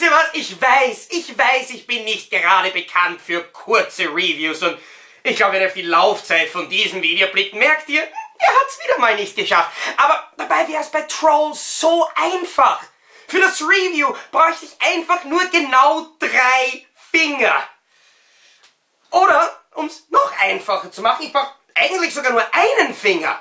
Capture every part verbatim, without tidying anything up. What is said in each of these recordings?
wisst ihr was? Ich weiß, ich weiß, ich bin nicht gerade bekannt für kurze Reviews und ich glaube, wenn ihr auf die Laufzeit von diesem Video blickt, merkt ihr, er hat es wieder mal nicht geschafft. Aber dabei wäre es bei Trolls so einfach. Für das Review bräuchte ich einfach nur genau drei Finger. Oder, um es noch einfacher zu machen, ich brauche eigentlich sogar nur einen Finger.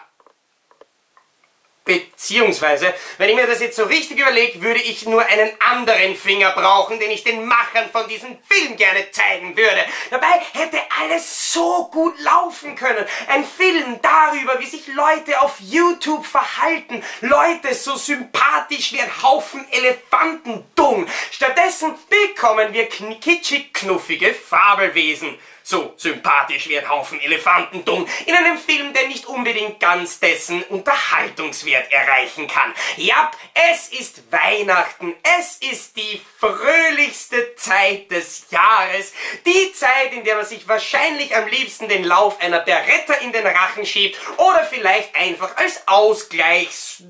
Beziehungsweise, wenn ich mir das jetzt so richtig überlege, würde ich nur einen anderen Finger brauchen, den ich den Machern von diesem Film gerne zeigen würde. Dabei hätte alles so gut laufen können. Ein Film darüber, wie sich Leute auf YouTube verhalten. Leute so sympathisch wie ein Haufen Elefantendung. Stattdessen bekommen wir kitschig knuffige Fabelwesen. So sympathisch wie ein Haufen Elefantendung in einem Film, der nicht unbedingt ganz dessen Unterhaltungswert erreichen kann. Ja, es ist Weihnachten, es ist die fröhlichste Zeit des Jahres, die Zeit, in der man sich wahrscheinlich am liebsten den Lauf einer Beretta in den Rachen schiebt oder vielleicht einfach als Ausgleichs...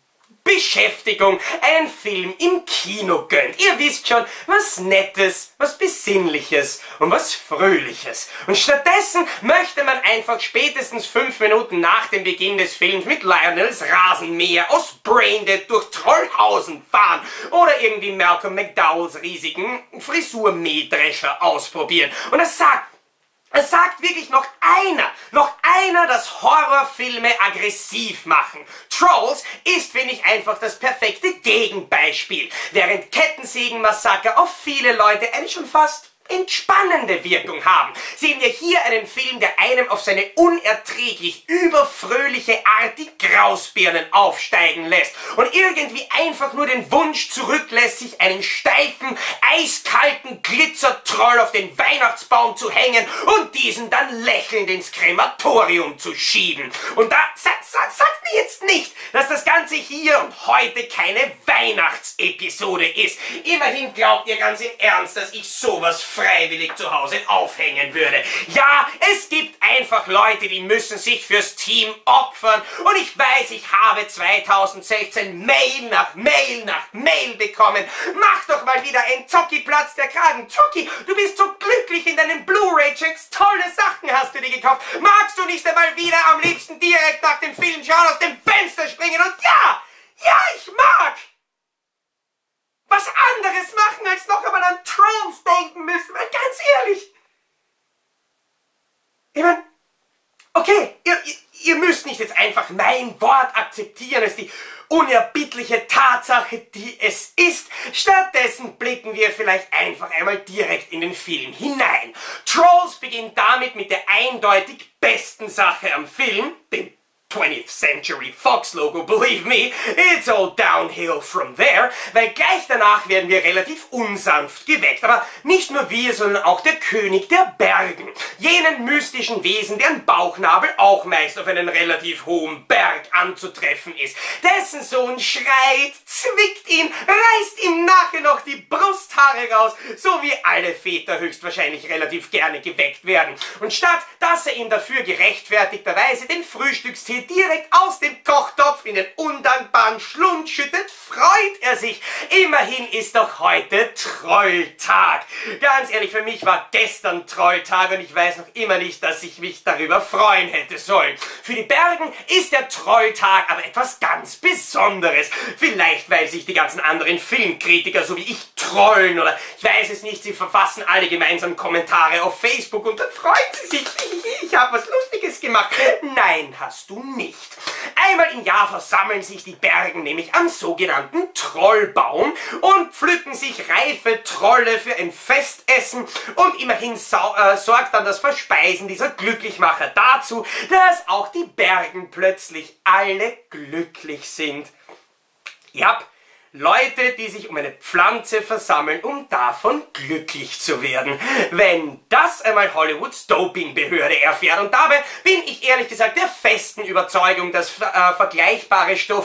Beschäftigung einen Film im Kino gönnt. Ihr wisst schon, was Nettes, was Besinnliches und was Fröhliches. Und stattdessen möchte man einfach spätestens fünf Minuten nach dem Beginn des Films mit Lionels Rasenmäher aus Braindead durch Trollhausen fahren oder irgendwie Malcolm McDowells riesigen Frisurmähdrescher ausprobieren. Und das sagt Es sagt wirklich noch einer, noch einer, dass Horrorfilme aggressiv machen. Trolls ist, finde ich, einfach das perfekte Gegenbeispiel. Während Kettensägen-Massaker auf viele Leute eine schon fast entspannende Wirkung haben, sehen wir hier einen Film, der einem auf seine unerträglich überfröhliche Art die Grausbirnen aufsteigen lässt und irgendwie einfach nur den Wunsch zurücklässt, sich einen steifen, eiskalten Glitzertroll auf den Weihnachtsbaum zu hängen und diesen dann lächelnd ins Krematorium zu schieben. Und da sa sa sagt mir jetzt nicht, dass das Ganze hier und heute keine Weihnachtsepisode ist. Immerhin glaubt ihr ganz im Ernst, dass ich sowas freiwillig zu Hause aufhängen würde. Ja, es gibt einfach Leute, die müssen sich fürs Team opfern und ich weiß, ich habe zweitausendsechzehn Mail nach Mail nach Mail bekommen. Mach doch mal wieder ein Zocki-Platz der Kragen. Zocki, du bist so glücklich in deinen Blu-ray-Checks, tolle Sachen hast du dir gekauft. Magst du nicht einmal wieder am liebsten direkt nach dem Film schauen, aus dem Fenster springen und ja, ja, ich mag was anderes machen, als noch einmal an Trolls denken müssen, weil ganz ehrlich, ich meine, okay, ihr, ihr, ihr müsst nicht jetzt einfach mein Wort akzeptieren als die unerbittliche Tatsache, die es ist. Stattdessen blicken wir vielleicht einfach einmal direkt in den Film hinein. Trolls beginnt damit mit der eindeutig besten Sache am Film, dem twentieth Century Fox Logo, believe me, it's all downhill from there, weil gleich danach werden wir relativ unsanft geweckt. Aber nicht nur wir, sondern auch der König der Bergen, jenen mystischen Wesen, deren Bauchnabel auch meist auf einen relativ hohen Berg anzutreffen ist. Dessen Sohn schreit, zwickt ihn, reißt ihm nachher noch die Brusthaare raus, so wie alle Väter höchstwahrscheinlich relativ gerne geweckt werden. Und statt, dass er ihm dafür gerechtfertigterweise den Frühstückstee direkt aus dem Kochtopf in den undankbaren Schlund schüttet, freut er sich. Immerhin ist doch heute Trolltag. Ganz ehrlich, für mich war gestern Trolltag und ich weiß noch immer nicht, dass ich mich darüber freuen hätte sollen. Für die Bergen ist der Trolltag aber etwas ganz Besonderes. Vielleicht, weil sich die ganzen anderen Filmkritiker, so wie ich, trollen oder ich weiß es nicht, sie verfassen alle gemeinsam Kommentare auf Facebook und dann freuen sie sich. Ich habe was Lustiges gemacht. Nein, hast du nicht. Einmal im Jahr versammeln sich die Bergen nämlich am sogenannten Trollbaum und pflücken sich reife Trolle für ein Festessen und immerhin äh, sorgt dann das Verspeisen dieser Glücklichmacher dazu, dass auch die Bergen plötzlich alle glücklich sind. Ja, Leute, die sich um eine Pflanze versammeln, um davon glücklich zu werden. Wenn das einmal Hollywoods Dopingbehörde erfährt, und dabei bin ich ehrlich gesagt der festen Überzeugung, dass äh, vergleichbare Stoffe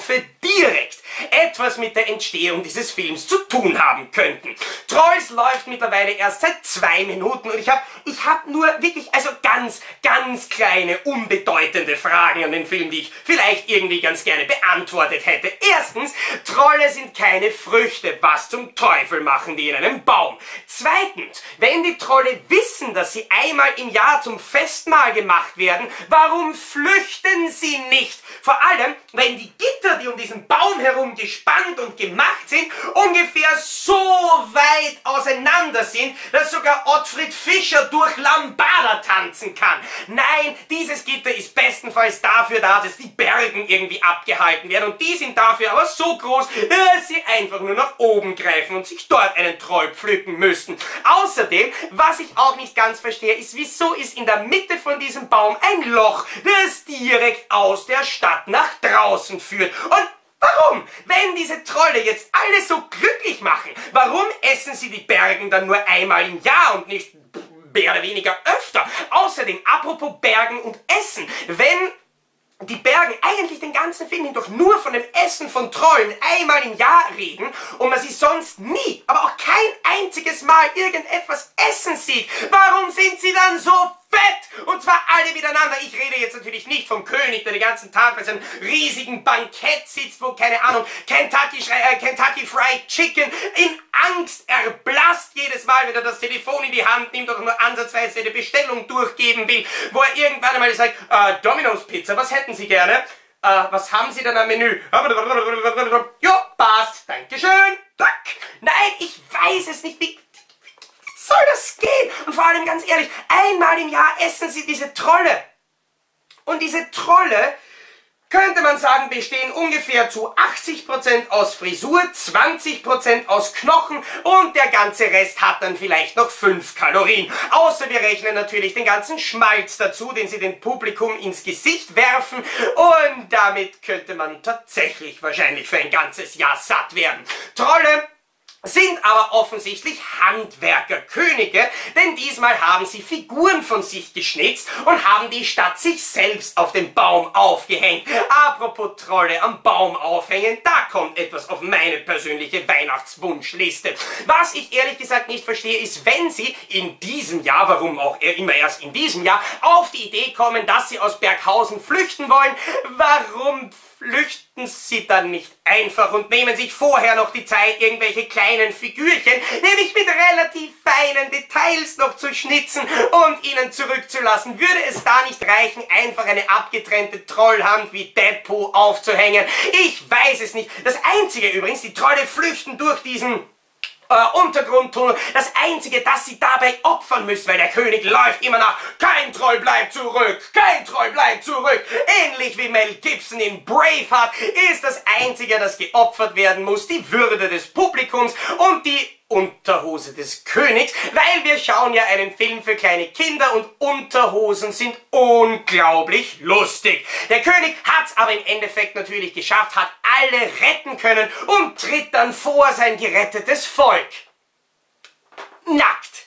direkt etwas mit der Entstehung dieses Films zu tun haben könnten. Trolls läuft mittlerweile erst seit zwei Minuten und ich habe ich hab nur wirklich, also ganz, ganz kleine, unbedeutende Fragen an den Film, die ich vielleicht irgendwie ganz gerne beantwortet hätte. Erstens, Trolle sind keine Früchte. Was zum Teufel machen die in einem Baum? Zweitens, wenn die Trolle wissen, dass sie einmal im Jahr zum Festmahl gemacht werden, warum flüchten sie nicht? Vor allem, wenn die Gitter, die um diesen Baum herum gespannt und gemacht sind, ungefähr so weit auseinander sind, dass sogar Ottfried Fischer durch Lambada tanzen kann. Nein, dieses Gitter ist bestenfalls dafür da, dass die Bergen irgendwie abgehalten werden und die sind dafür aber so groß, dass sie einfach nur nach oben greifen und sich dort einen Troll pflücken müssten. Außerdem, was ich auch nicht ganz verstehe, ist, wieso ist in der Mitte von diesem Baum ein Loch, das direkt aus der Stadt nach draußen führt. Und warum? Wenn diese Trolle jetzt alle so glücklich machen, warum essen sie die Bergen dann nur einmal im Jahr und nicht mehr oder weniger öfter? Außerdem, apropos Bergen und Essen, wenn die Bergen eigentlich den ganzen Film hindurch nur von dem Essen von Trollen einmal im Jahr reden und man sie sonst nie, aber auch kein einziges Mal irgendetwas essen sieht, warum sind sie dann so fett? Und zwar alle miteinander. Ich rede jetzt natürlich nicht vom König, der den ganzen Tag bei seinem riesigen Bankett sitzt, wo, keine Ahnung, Kentucky, äh, Kentucky Fried Chicken in Angst erblasst jedes Mal, wenn er das Telefon in die Hand nimmt oder nur ansatzweise eine Bestellung durchgeben will, wo er irgendwann einmal sagt, äh, Domino's Pizza, was hätten Sie gerne? Äh, was haben Sie denn am Menü? Ja, passt, dankeschön. Nein, ich weiß es nicht, wie soll das gehen? Und vor allem ganz ehrlich, einmal im Jahr essen sie diese Trolle. Und diese Trolle, könnte man sagen, bestehen ungefähr zu achtzig Prozent aus Frisur, zwanzig Prozent aus Knochen und der ganze Rest hat dann vielleicht noch fünf Kalorien. Außer wir rechnen natürlich den ganzen Schmalz dazu, den sie dem Publikum ins Gesicht werfen und damit könnte man tatsächlich wahrscheinlich für ein ganzes Jahr satt werden. Trolle sind aber offensichtlich Handwerkerkönige, denn diesmal haben sie Figuren von sich geschnitzt und haben die Stadt sich selbst auf den Baum aufgehängt. Apropos Trolle am Baum aufhängen, da kommt etwas auf meine persönliche Weihnachtswunschliste. Was ich ehrlich gesagt nicht verstehe, ist, wenn sie in diesem Jahr, warum auch immer erst in diesem Jahr, auf die Idee kommen, dass sie aus Berghausen flüchten wollen, warum flüchten sie dann nicht einfach und nehmen sich vorher noch die Zeit, irgendwelche kleinen Figürchen, nämlich mit relativ feinen Details noch zu schnitzen und ihnen zurückzulassen? Würde es da nicht reichen, einfach eine abgetrennte Trollhand wie Deadpool aufzuhängen? Ich weiß es nicht. Das Einzige übrigens, die Trolle flüchten durch diesen Äh, Untergrundtunnel. Das Einzige, das sie dabei opfern müssen, weil der König läuft immer nach, kein Troll bleibt zurück, kein Troll bleibt zurück. Ähnlich wie Mel Gibson in Braveheart ist das Einzige, das geopfert werden muss, die Würde des Publikums und die Unterhose des Königs, weil wir schauen ja einen Film für kleine Kinder und Unterhosen sind unglaublich lustig. Der König hat es aber im Endeffekt natürlich geschafft, hat alle retten können und tritt dann vor sein gerettetes Volk. Nackt.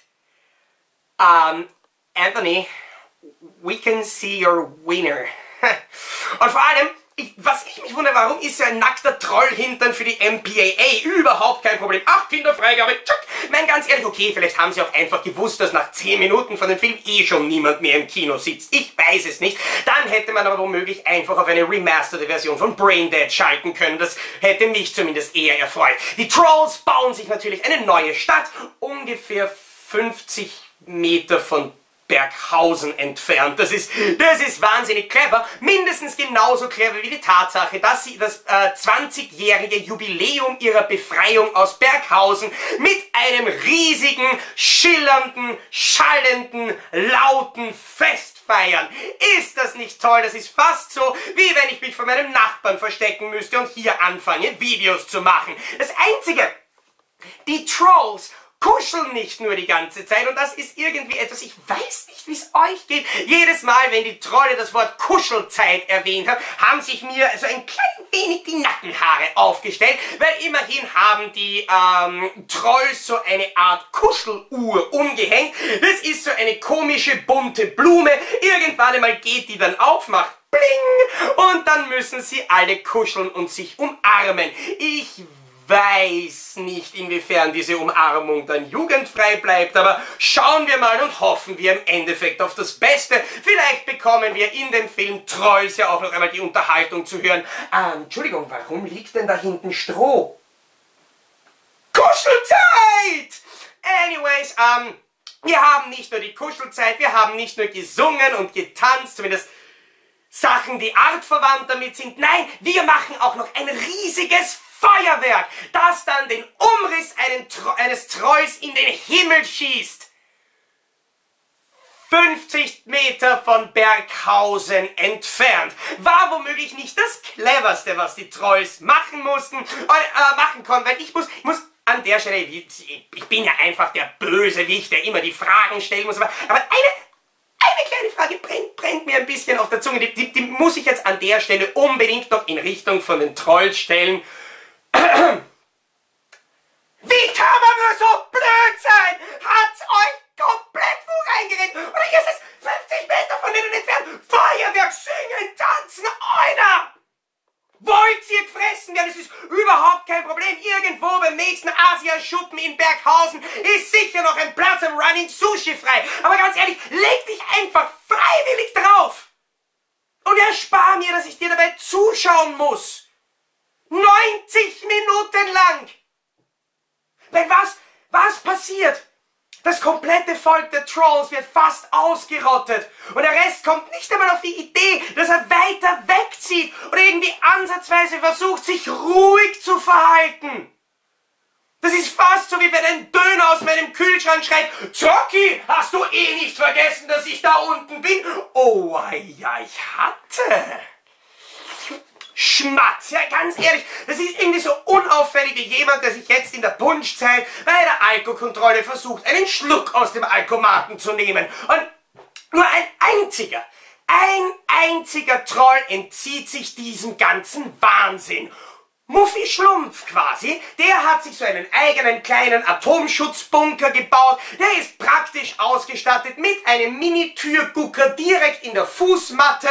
Um, Anthony, we can see your wiener. Und vor allem, Ich, was ich mich wundere, warum ist ja ein nackter Trollhintern für die M P A A überhaupt kein Problem? Ach, Kinderfreigabe, tschuck. Mein, ganz ehrlich, okay, vielleicht haben sie auch einfach gewusst, dass nach zehn Minuten von dem Film eh schon niemand mehr im Kino sitzt. Ich weiß es nicht. Dann hätte man aber womöglich einfach auf eine remasterte Version von Braindead schalten können. Das hätte mich zumindest eher erfreut. Die Trolls bauen sich natürlich eine neue Stadt, ungefähr fünfzig Meter von Berghausen entfernt. Das ist, das ist wahnsinnig clever. Mindestens genauso clever wie die Tatsache, dass sie das äh, zwanzigjährige Jubiläum ihrer Befreiung aus Berghausen mit einem riesigen, schillernden, schallenden, lauten Fest feiern. Ist das nicht toll? Das ist fast so, wie wenn ich mich von meinem Nachbarn verstecken müsste und hier anfange, Videos zu machen. Das Einzige, die Trolls kuscheln nicht nur die ganze Zeit und das ist irgendwie etwas, ich weiß nicht, wie es euch geht. Jedes Mal, wenn die Trolle das Wort Kuschelzeit erwähnt haben, haben sich mir so ein klein wenig die Nackenhaare aufgestellt, weil immerhin haben die ähm, Trolls so eine Art Kuscheluhr umgehängt. Das ist so eine komische bunte Blume. Irgendwann einmal geht die dann auf, macht bling, und dann müssen sie alle kuscheln und sich umarmen. Ich weiß nicht, inwiefern diese Umarmung dann jugendfrei bleibt, aber schauen wir mal und hoffen wir im Endeffekt auf das Beste. Vielleicht bekommen wir in dem Film Trolls ja auch noch einmal die Unterhaltung zu hören. Ah, Entschuldigung, warum liegt denn da hinten Stroh? Kuschelzeit! Anyways, ähm, wir haben nicht nur die Kuschelzeit, wir haben nicht nur gesungen und getanzt, zumindest Sachen, die artverwandt damit sind. Nein, wir machen auch noch ein riesiges Feuerwerk, das dann den Umriss einen Tro eines Trolls in den Himmel schießt. fünfzig Meter von Berghausen entfernt. War womöglich nicht das Cleverste, was die Trolls machen mussten, äh, machen konnten, weil ich muss, ich muss an der Stelle, ich bin ja einfach der Bösewicht, der immer die Fragen stellen muss, aber, aber eine, eine kleine Frage brennt, brennt mir ein bisschen auf der Zunge, die, die, die muss ich jetzt an der Stelle unbedingt noch in Richtung von den Trolls stellen. Wie kann man nur so blöd sein? Hat's euch komplett Fug eingeredet? Oder hier ist es fünfzig Meter von innen entfernt? Feuerwerk, singen, tanzen, einer! Wollt ihr fressen werden? Das ist überhaupt kein Problem. Irgendwo beim nächsten Asiaschuppen in Berghausen ist sicher noch ein Platz am Running Sushi frei. Aber ganz ehrlich, leg dich einfach freiwillig drauf. Und erspar mir, dass ich dir dabei zuschauen muss. neunzig Minuten lang! Weil was, was passiert? Das komplette Volk der Trolls wird fast ausgerottet und der Rest kommt nicht einmal auf die Idee, dass er weiter wegzieht oder irgendwie ansatzweise versucht, sich ruhig zu verhalten. Das ist fast so, wie wenn ein Döner aus meinem Kühlschrank schreit: Zocki, hast du eh nicht vergessen, dass ich da unten bin? Oh ja, ich hatte. Schmatz, ja ganz ehrlich, das ist irgendwie so unauffällig wie jemand, der sich jetzt in der Punschzeit bei der Alkokontrolle versucht, einen Schluck aus dem Alkomaten zu nehmen. Und nur ein einziger, ein einziger Troll entzieht sich diesem ganzen Wahnsinn. Muffi Schlumpf quasi, der hat sich so einen eigenen kleinen Atomschutzbunker gebaut, der ist praktisch ausgestattet mit einem Mini-Türgucker direkt in der Fußmatte.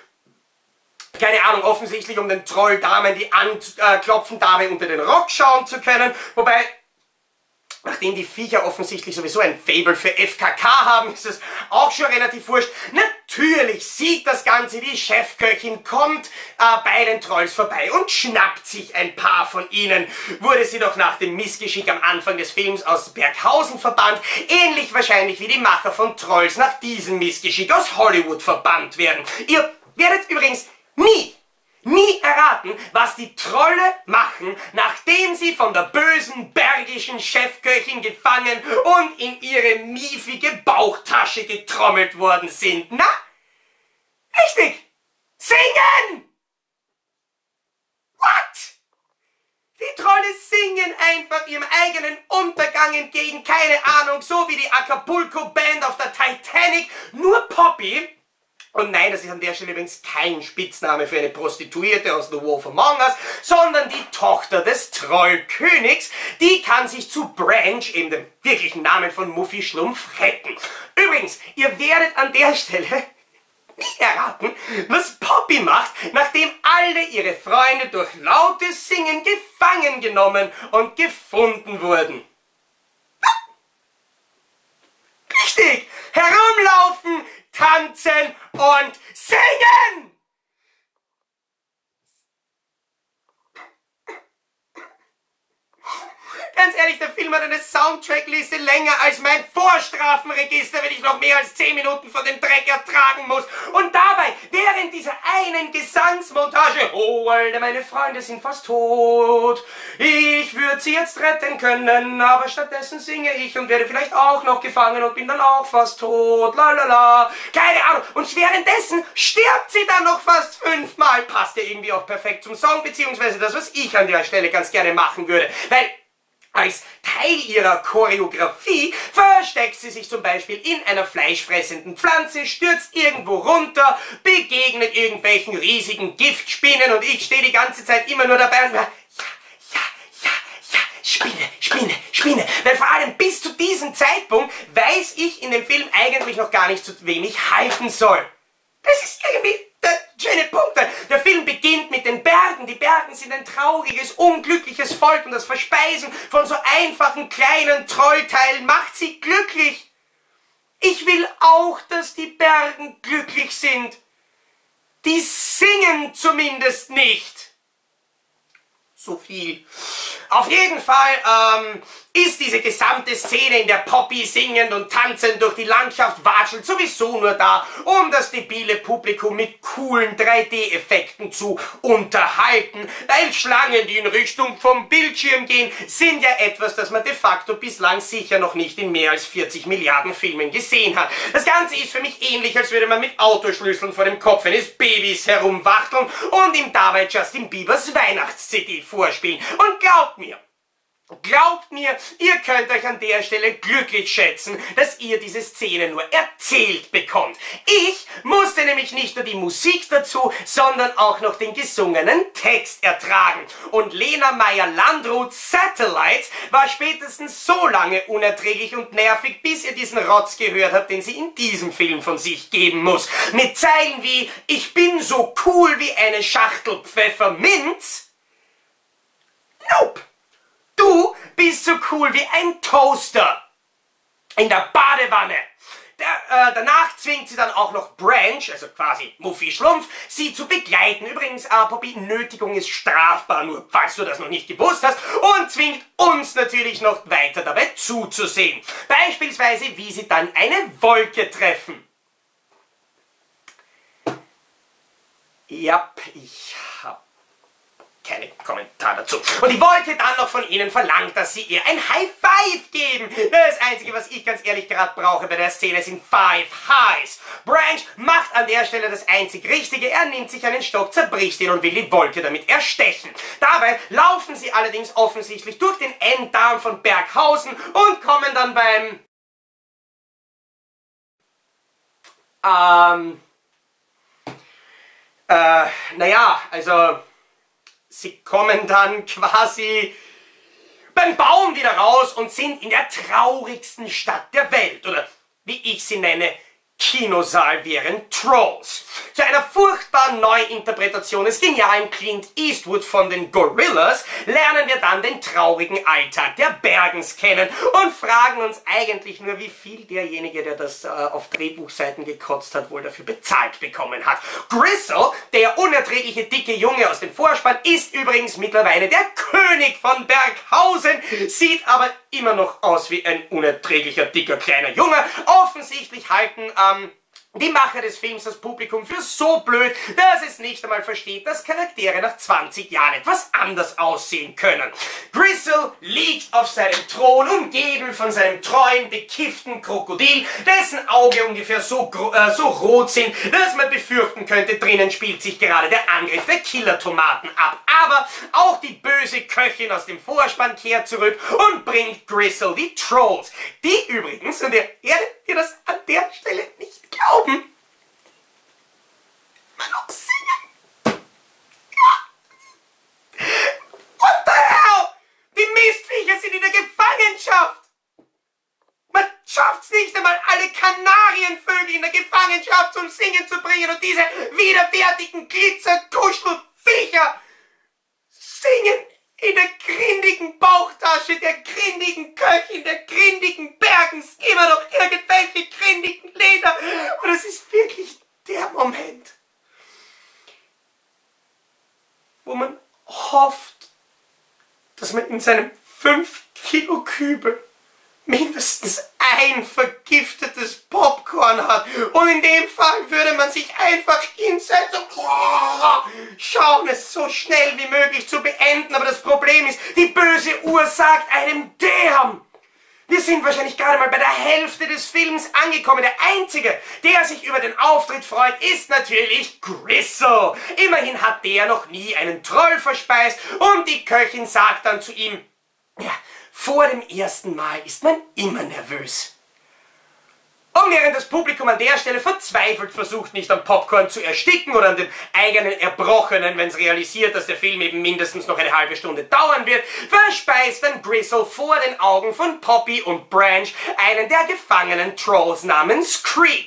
Keine Ahnung, offensichtlich um den Trolldamen, die anklopfen, dabei unter den Rock schauen zu können. Wobei, nachdem die Viecher offensichtlich sowieso ein Faible für F K K haben, ist es auch schon relativ wurscht. Natürlich sieht das Ganze, die Chefköchin kommt äh, bei den Trolls vorbei und schnappt sich ein paar von ihnen. Wurde sie doch nach dem Missgeschick am Anfang des Films aus Berghausen verbannt, ähnlich wahrscheinlich wie die Macher von Trolls nach diesem Missgeschick aus Hollywood verbannt werden. Ihr werdet übrigens nie, nie erraten, was die Trolle machen, nachdem sie von der bösen bergischen Chefköchin gefangen und in ihre miefige Bauchtasche getrommelt worden sind. Na? Richtig! Singen! What? Die Trolle singen einfach ihrem eigenen Untergang entgegen, keine Ahnung, so wie die Acapulco-Band auf der Titanic, nur Poppy. Und nein, das ist an der Stelle übrigens kein Spitzname für eine Prostituierte aus The Wolf Among Us, sondern die Tochter des Trollkönigs, die kann sich zu Branch, eben dem wirklichen Namen von Muffi Schlumpf, retten. Übrigens, ihr werdet an der Stelle nicht erraten, was Poppy macht, nachdem alle ihre Freunde durch lautes Singen gefangen genommen und gefunden wurden. Richtig! Herumlaufen, tanzen und singen! Ganz ehrlich, der Film hat eine Soundtrackliste länger als mein Vorstrafenregister, wenn ich noch mehr als zehn Minuten von dem Dreck ertragen muss. Und dabei, während dieser einen Gesangsmontage, oh, alle meine Freunde sind fast tot, ich würde sie jetzt retten können, aber stattdessen singe ich und werde vielleicht auch noch gefangen und bin dann auch fast tot, lalala, keine Ahnung. Und währenddessen stirbt sie dann noch fast fünfmal. Passt ja irgendwie auch perfekt zum Song, beziehungsweise das, was ich an der Stelle ganz gerne machen würde, weil als Teil ihrer Choreografie versteckt sie sich zum Beispiel in einer fleischfressenden Pflanze, stürzt irgendwo runter, begegnet irgendwelchen riesigen Giftspinnen und ich stehe die ganze Zeit immer nur dabei und ja, ja, ja, ja, Spinne, Spinne, Spinne. Weil vor allem bis zu diesem Zeitpunkt weiß ich in dem Film eigentlich noch gar nicht, zu wem ich halten soll. Das ist irgendwie der schöne Punkte. Der Film beginnt mit den Bergen. Die Bergen sind ein trauriges, unglückliches Volk und das Verspeisen von so einfachen, kleinen Trollteilen macht sie glücklich. Ich will auch, dass die Bergen glücklich sind. Die singen zumindest nicht. So viel. Auf jeden Fall ähm, ist diese gesamte Szene, in der Poppy singend und tanzend durch die Landschaft watschelt, sowieso nur da, um das debile Publikum mit coolen drei D-Effekten zu unterhalten, weil Schlangen, die in Richtung vom Bildschirm gehen, sind ja etwas, das man de facto bislang sicher noch nicht in mehr als vierzig Milliarden Filmen gesehen hat. Das Ganze ist für mich ähnlich, als würde man mit Autoschlüsseln vor dem Kopf eines Babys herumwachteln und ihm dabei Justin Biebers Weihnachts-C D vorspielen. Und glaubt mir, Glaubt mir, ihr könnt euch an der Stelle glücklich schätzen, dass ihr diese Szene nur erzählt bekommt. Ich musste nämlich nicht nur die Musik dazu, sondern auch noch den gesungenen Text ertragen. Und Lena Meyer-Landrut's Satellites war spätestens so lange unerträglich und nervig, bis ihr diesen Rotz gehört habt, den sie in diesem Film von sich geben muss. Mit Zeilen wie, ich bin so cool wie eine Schachtel Pfefferminz. Nope. Du bist so cool wie ein Toaster in der Badewanne. Der, äh, danach zwingt sie dann auch noch Branch, also quasi Muffy Schlumpf, sie zu begleiten. Übrigens, äh, Poppy, Nötigung ist strafbar, nur falls du das noch nicht gewusst hast. Und zwingt uns natürlich noch weiter dabei zuzusehen. Beispielsweise, wie sie dann eine Wolke treffen. Ja, ich hab keinen Kommentar dazu. Und die Wolke dann noch von ihnen verlangt, dass sie ihr ein High Five geben. Das Einzige, was ich ganz ehrlich gerade brauche bei der Szene, sind Five Highs. Branch macht an der Stelle das einzig Richtige. Er nimmt sich einen Stock, zerbricht ihn und will die Wolke damit erstechen. Dabei laufen sie allerdings offensichtlich durch den Enddarm von Berghausen und kommen dann beim... Ähm... Äh, naja, also... Sie kommen dann quasi beim Baum wieder raus und sind in der traurigsten Stadt der Welt. Oder wie ich sie nenne, Kinosaal wären Trolls. Zu einer furchtbaren Neuinterpretation des genialen Clint Eastwood von den Gorillas lernen wir dann den traurigen Alltag der Bergens kennen und fragen uns eigentlich nur, wie viel derjenige, der das äh, auf Drehbuchseiten gekotzt hat, wohl dafür bezahlt bekommen hat. Gristle, der unerträgliche dicke Junge aus dem Vorspann, ist übrigens mittlerweile der König von Berghausen, sieht aber immer noch aus wie ein unerträglicher dicker kleiner Junge. Offensichtlich halten ähm, die Macher des Films das Publikum für so blöd, dass es nicht einmal versteht, dass Charaktere nach zwanzig Jahren etwas anders aussehen können. Gristle liegt auf seinem Thron, umgeben von seinem treuen, bekifften Krokodil, dessen Augen ungefähr so, äh, so rot sind, dass man befürchten könnte, drinnen spielt sich gerade der Angriff der Killer-Tomaten ab. Aber auch die böse Köchin aus dem Vorspann kehrt zurück und bringt Gristle die Trolls, die übrigens, und ihr werdet ihr das an der Stelle nicht glauben, man auch singen. Ja. What the hell? Die Mistviecher sind in der Gefangenschaft. Man schafft's nicht einmal, alle Kanarienvögel in der Gefangenschaft zum Singen zu bringen und diese widerwärtigen Glitzer-Kuschelviecher singen in der grindigen Bauchtasche der grindigen Köchin, der grindigen Bergens, immer noch irgendwelche grindigen Lieder. Und es ist wirklich der Moment, wo man hofft, dass man in seinem fünf Kilo Kübel mindestens ein vergiftetes Popcorn hat. Und in dem Fall würde man sich einfach hinsetzen und schauen, es so schnell wie möglich zu beenden. Aber das Problem ist, die böse Uhr sagt einem Damn! Wir sind wahrscheinlich gerade mal bei der Hälfte des Films angekommen. Der Einzige, der sich über den Auftritt freut, ist natürlich Gristle. Immerhin hat der noch nie einen Troll verspeist und die Köchin sagt dann zu ihm, ja, vor dem ersten Mal ist man immer nervös. Und während das Publikum an der Stelle verzweifelt versucht, nicht am Popcorn zu ersticken oder an dem eigenen Erbrochenen, wenn es realisiert, dass der Film eben mindestens noch eine halbe Stunde dauern wird, verspeist dann Gristle vor den Augen von Poppy und Branch einen der gefangenen Trolls namens Creek.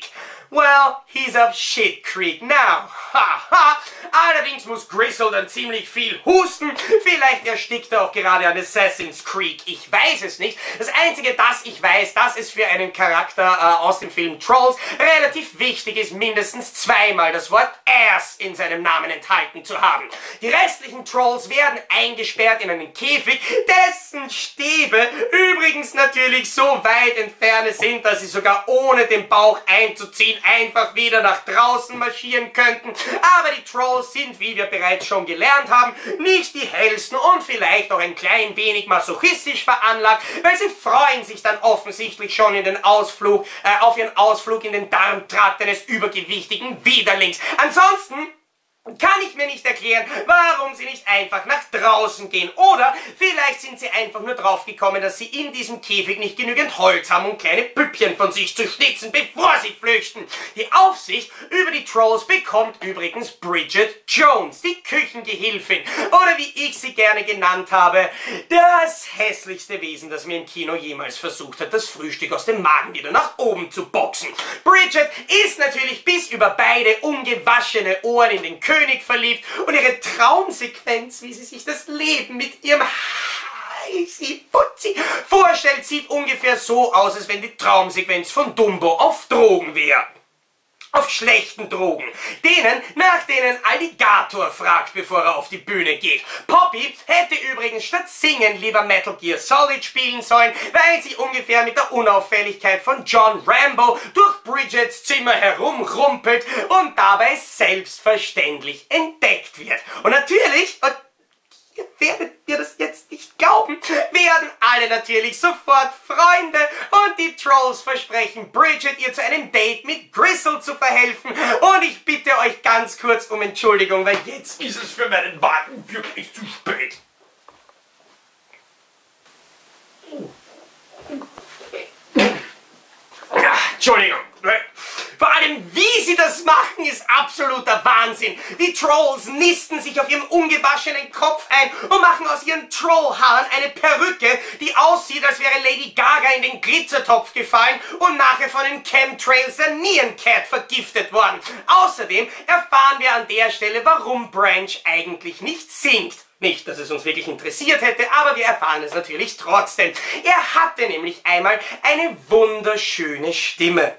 Well, he's up shit creek now. Ha, ha. Allerdings muss Gristle dann ziemlich viel husten. Vielleicht erstickt er auch gerade an Assassin's Creek. Ich weiß es nicht. Das Einzige, das ich weiß, dass es für einen Charakter äh, aus dem Film Trolls relativ wichtig ist, mindestens zweimal das Wort Ass in seinem Namen enthalten zu haben. Die restlichen Trolls werden eingesperrt in einen Käfig, dessen Stäbe übrigens natürlich so weit entfernt sind, dass sie sogar ohne den Bauch einzuziehen einfach wieder nach draußen marschieren könnten. Aber die Trolls sind, wie wir bereits schon gelernt haben, nicht die hellsten und vielleicht auch ein klein wenig masochistisch veranlagt, weil sie freuen sich dann offensichtlich schon in den Ausflug, äh, auf ihren Ausflug in den Darmtrakt eines übergewichtigen Widerlings. Ansonsten kann ich mir nicht erklären, warum sie nicht einfach nach draußen gehen. Oder vielleicht sind sie einfach nur drauf gekommen, dass sie in diesem Käfig nicht genügend Holz haben, um kleine Püppchen von sich zu schnitzen, bevor sie flüchten. Die Aufsicht über die Trolls bekommt übrigens Bridget Jones, die Küchengehilfin. Oder wie ich sie gerne genannt habe, das hässlichste Wesen, das mir im Kino jemals versucht hat, das Frühstück aus dem Magen wieder nach oben zu boxen. Bridget ist natürlich bis über beide ungewaschene Ohren in den König verliebt und ihre Traumsequenz, wie sie sich das Leben mit ihrem Heißi Putzi vorstellt, sieht ungefähr so aus, als wenn die Traumsequenz von Dumbo auf Drogen wäre. Auf schlechten Drogen. Denen, nach denen Alligator fragt, bevor er auf die Bühne geht. Poppy hätte übrigens statt singen lieber Metal Gear Solid spielen sollen, weil sie ungefähr mit der Unauffälligkeit von John Rambo durch Bridgets Zimmer herumrumpelt und dabei selbstverständlich entdeckt wird. Und natürlich, und ihr werdet mir das jetzt nicht glauben, werden alle natürlich sofort Freunde und die Trolls versprechen Bridget ihr zu einem Date mit Gristle zu verhelfen und ich bitte euch ganz kurz um Entschuldigung, weil jetzt ist es für meinen Magen wirklich zu spät. Entschuldigung. Vor allem, wie sie das machen, ist absoluter Wahnsinn. Die Trolls nisten sich auf ihrem ungewaschenen Kopf ein und machen aus ihren Trollhaaren eine Perücke, die aussieht, als wäre Lady Gaga in den Glitzertopf gefallen und nachher von den Chemtrails der Nyan Cat vergiftet worden. Außerdem erfahren wir an der Stelle, warum Branch eigentlich nicht singt. Nicht, dass es uns wirklich interessiert hätte, aber wir erfahren es natürlich trotzdem. Er hatte nämlich einmal eine wunderschöne Stimme.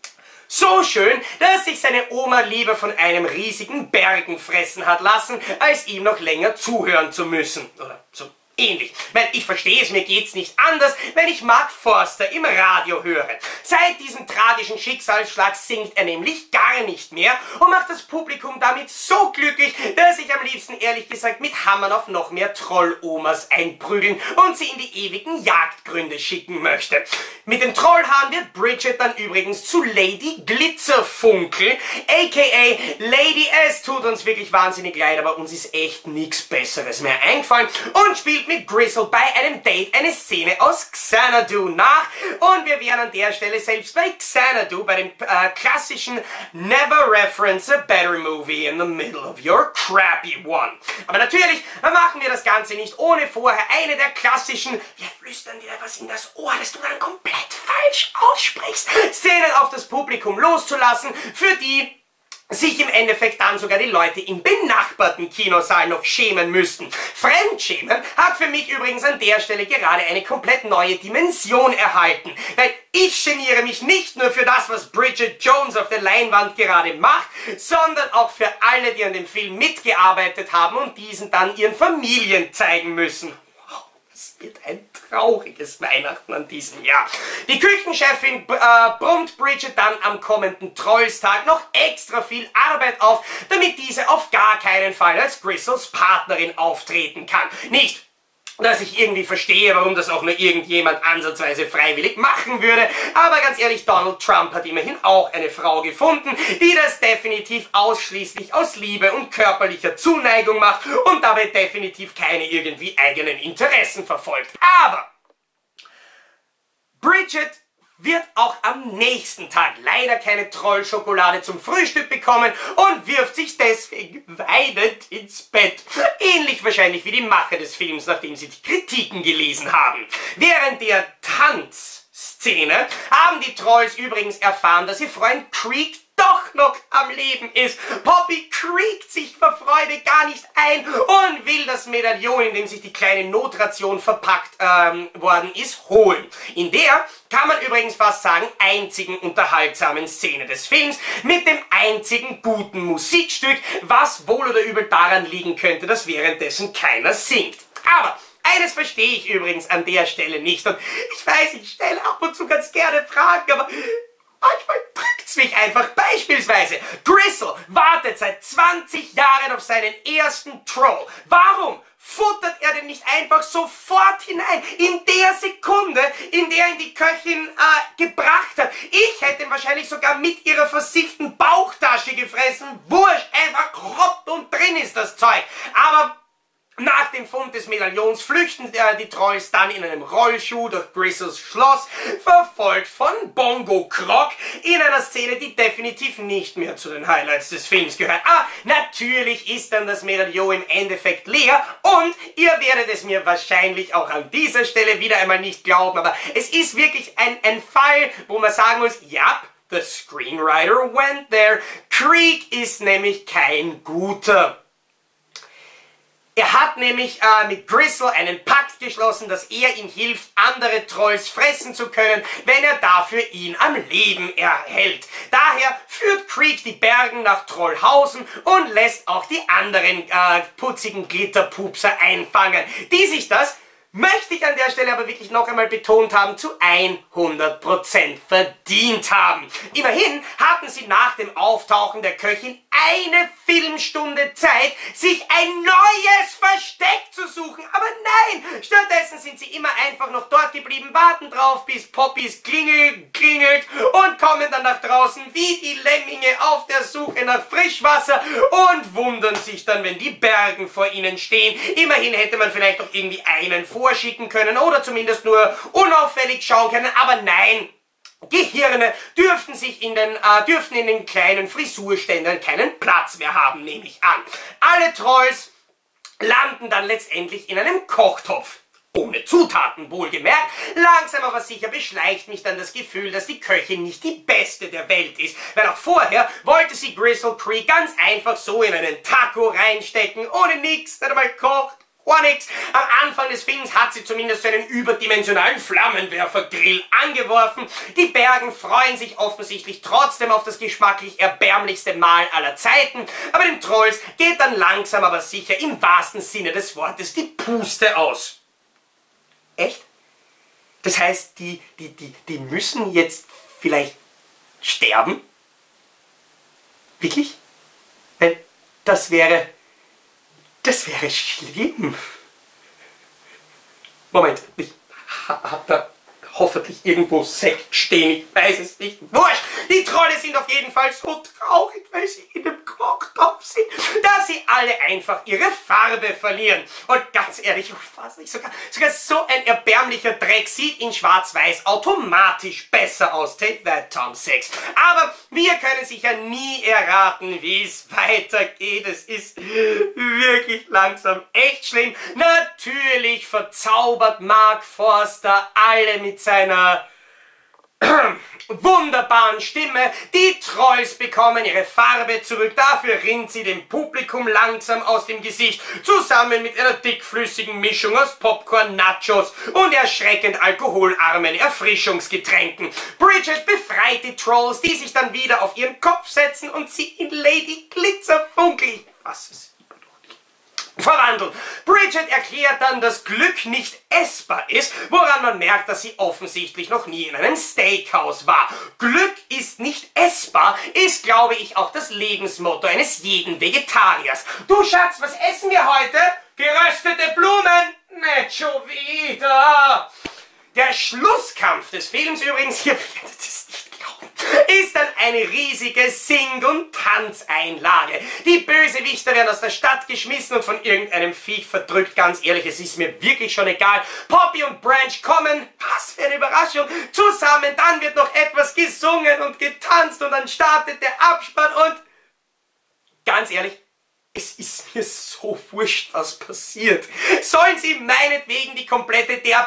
So schön, dass sich seine Oma lieber von einem riesigen Bergen fressen hat lassen, als ihm noch länger zuhören zu müssen. Oder so ähnlich. Ich meine, ich verstehe es, mir geht's nicht anders, wenn ich Mark Forster im Radio höre. Seit diesem tragischen Schicksalsschlag singt er nämlich gar nicht mehr und macht das Publikum damit so glücklich, dass ich am liebsten ehrlich gesagt mit Hammern auf noch mehr Troll-Omas einprügeln und sie in die ewigen Jagdgründe schicken möchte. Mit den Trollhaaren wird Bridget dann übrigens zu Lady Glitzerfunkel, aka Lady, es tut uns wirklich wahnsinnig leid, aber uns ist echt nichts Besseres mehr eingefallen und spielt mit Gristle bei einem Date eine Szene aus Xanadu nach und wir wären an der Stelle selbst bei Xanadu, bei dem äh, klassischen Never reference a better movie in the middle of your crappy one. Aber natürlich machen wir das Ganze nicht ohne vorher eine der klassischen, wir flüstern dir was in das Ohr, das du dann komplett falsch aussprichst, Szenen auf das Publikum loszulassen, für die sich im Endeffekt dann sogar die Leute im benachbarten Kinosaal noch schämen müssten. Fremdschämen hat für mich übrigens an der Stelle gerade eine komplett neue Dimension erhalten. Weil ich geniere mich nicht nur für das, was Bridget Jones auf der Leinwand gerade macht, sondern auch für alle, die an dem Film mitgearbeitet haben und diesen dann ihren Familien zeigen müssen. Es wird ein trauriges Weihnachten an diesem Jahr. Die Küchenchefin äh, brummt Bridget dann am kommenden Trollstag noch extra viel Arbeit auf, damit diese auf gar keinen Fall als Gristles Partnerin auftreten kann. Nicht, dass ich irgendwie verstehe, warum das auch nur irgendjemand ansatzweise freiwillig machen würde, aber ganz ehrlich, Donald Trump hat immerhin auch eine Frau gefunden, die das definitiv ausschließlich aus Liebe und körperlicher Zuneigung macht und dabei definitiv keine irgendwie eigenen Interessen verfolgt. Aber Bridget wird auch am nächsten Tag leider keine Trollschokolade zum Frühstück bekommen und wirft sich deswegen weinend ins Bett. Ähnlich wahrscheinlich wie die Macher des Films, nachdem sie die Kritiken gelesen haben. Während der Tanz Szene haben die Trolls übrigens erfahren, dass ihr Freund Creek doch noch am Leben ist. Poppy kriegt sich vor Freude gar nicht ein und will das Medaillon, in dem sich die kleine Notration verpackt ähm, worden ist, holen. In der, kann man übrigens fast sagen, einzigen unterhaltsamen Szene des Films mit dem einzigen guten Musikstück, was wohl oder übel daran liegen könnte, dass währenddessen keiner singt. Aber eines verstehe ich übrigens an der Stelle nicht und ich weiß, ich stelle ab und zu ganz gerne Fragen, aber manchmal drückt's mich einfach. Beispielsweise, Gristle wartet seit zwanzig Jahren auf seinen ersten Troll. Warum futtert er denn nicht einfach sofort hinein? In der Sekunde, in der ihn die Köchin äh, gebracht hat. Ich hätte ihn wahrscheinlich sogar mit ihrer versifften Bauchtasche gefressen. Wurscht, einfach Rott und drin ist das Zeug. Aber nach dem Fund des Medaillons flüchten äh, die Trolls dann in einem Rollschuh durch Gristles Schloss, verfolgt von Bongo Croc, in einer Szene, die definitiv nicht mehr zu den Highlights des Films gehört. Ah, natürlich ist dann das Medaillon im Endeffekt leer und ihr werdet es mir wahrscheinlich auch an dieser Stelle wieder einmal nicht glauben, aber es ist wirklich ein, ein Fall, wo man sagen muss, ja, the screenwriter went there. Creek ist nämlich kein guter. Er hat nämlich äh, mit Gristle einen Pakt geschlossen, dass er ihm hilft, andere Trolls fressen zu können, wenn er dafür ihn am Leben erhält. Daher führt Creek die Bergen nach Trollhausen und lässt auch die anderen äh, putzigen Glitterpupser einfangen, die sich das, möchte ich an der Stelle aber wirklich noch einmal betont haben, zu hundert Prozent verdient haben. Immerhin hatten sie nach dem Auftauchen der Köchin eine Filmstunde Zeit, sich ein neues Versteck zu suchen. Aber nein, stattdessen sind sie immer einfach noch dort geblieben, warten drauf, bis Poppys Klingel klingelt und kommen dann nach draußen wie die Lemminge auf der Suche nach Frischwasser und wundern sich dann, wenn die Bergen vor ihnen stehen. Immerhin hätte man vielleicht auch irgendwie einen vorschicken können oder zumindest nur unauffällig schauen können, aber nein. Gehirne dürften sich in den, äh, dürften in den kleinen Frisurständern keinen Platz mehr haben, nehme ich an. Alle Trolls landen dann letztendlich in einem Kochtopf. Ohne Zutaten, wohlgemerkt. Langsam aber sicher beschleicht mich dann das Gefühl, dass die Köchin nicht die beste der Welt ist. Weil auch vorher wollte sie Gristle Creek ganz einfach so in einen Taco reinstecken, ohne nix, nicht einmal kocht. Gar nix. Am Anfang des Films hat sie zumindest so einen überdimensionalen Flammenwerfergrill angeworfen. Die Bergen freuen sich offensichtlich trotzdem auf das geschmacklich erbärmlichste Mahl aller Zeiten. Aber den Trolls geht dann langsam aber sicher im wahrsten Sinne des Wortes die Puste aus. Echt? Das heißt, die, die, die, die müssen jetzt vielleicht sterben? Wirklich? Weil das wäre... Das wäre schlimm. Moment, ich hab da hoffentlich irgendwo Sekt stehen, ich weiß es nicht. Wurscht, die Trolle sind auf jeden Fall so traurig, weil sie in dem Kochtopf sind, dass sie alle einfach ihre Farbe verlieren. Und ganz ehrlich, fast nicht, sogar, sogar so ein erbärmlicher Dreck sieht in Schwarz-Weiß automatisch besser aus. Take that, Tom Six. Aber wir können sicher nie erraten, wie es weitergeht. Es ist wirklich langsam echt schlimm. Natürlich verzaubert Mark Forster alle mit seiner wunderbaren Stimme. Die Trolls bekommen ihre Farbe zurück. Dafür rinnt sie dem Publikum langsam aus dem Gesicht, zusammen mit einer dickflüssigen Mischung aus Popcorn, Nachos und erschreckend alkoholarmen Erfrischungsgetränken. Bridget befreit die Trolls, die sich dann wieder auf ihren Kopf setzen und sie in Lady Glitzerfunkel, was es verwandeln. Bridget erklärt dann, dass Glück nicht essbar ist, woran man merkt, dass sie offensichtlich noch nie in einem Steakhouse war. Glück ist nicht essbar, ist, glaube ich, auch das Lebensmotto eines jeden Vegetariers. Du Schatz, was essen wir heute? Geröstete Blumen? Nicht schon wieder. Der Schlusskampf des Films übrigens, hier werdet ihr es nicht glauben, ist dann eine riesige Sing- und Tanzeinlage. Die Bösewichter werden aus der Stadt geschmissen und von irgendeinem Viech verdrückt. Ganz ehrlich, es ist mir wirklich schon egal. Poppy und Branch kommen, was für eine Überraschung, zusammen. Dann wird noch etwas gesungen und getanzt und dann startet der Abspann und ganz ehrlich, es ist mir so wurscht, was passiert. Sollen sie meinetwegen die komplette Der Part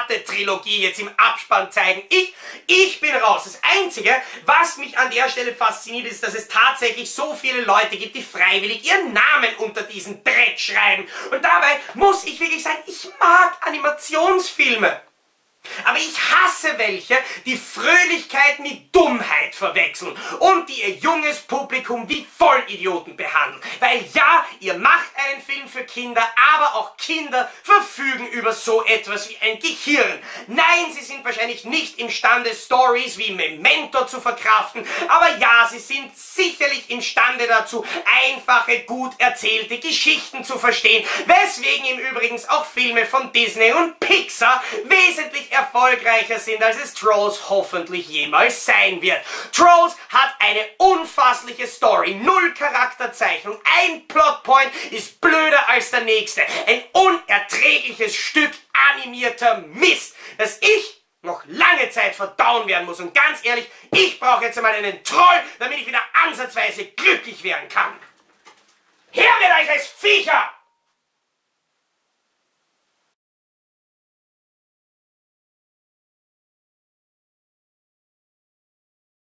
Ratte-Trilogie jetzt im Abspann zeigen. Ich, ich bin raus. Das Einzige, was mich an der Stelle fasziniert, ist, dass es tatsächlich so viele Leute gibt, die freiwillig ihren Namen unter diesen Dreck schreiben. Und dabei muss ich wirklich sagen, ich mag Animationsfilme. Aber ich hasse welche, die Fröhlichkeit mit Dummheit verwechseln und die ihr junges Publikum wie Vollidioten behandeln. Weil ja, ihr macht einen Film für Kinder, aber auch Kinder verfügen über so etwas wie ein Gehirn. Nein, sie sind wahrscheinlich nicht imstande, Stories wie Memento zu verkraften, aber ja, sie sind sicherlich imstande dazu, einfache, gut erzählte Geschichten zu verstehen, weswegen im Übrigen auch Filme von Disney und Pixar wesentlich erfolgreicher sind, als es Trolls hoffentlich jemals sein wird. Trolls hat eine unfassliche Story, null Charakterzeichnung, ein Plotpoint ist blöder als der nächste. Ein unerträgliches Stück animierter Mist, das ich noch lange Zeit verdauen werden muss. Und ganz ehrlich, ich brauche jetzt einmal einen Troll, damit ich wieder ansatzweise glücklich werden kann. Her mit euch als Viecher!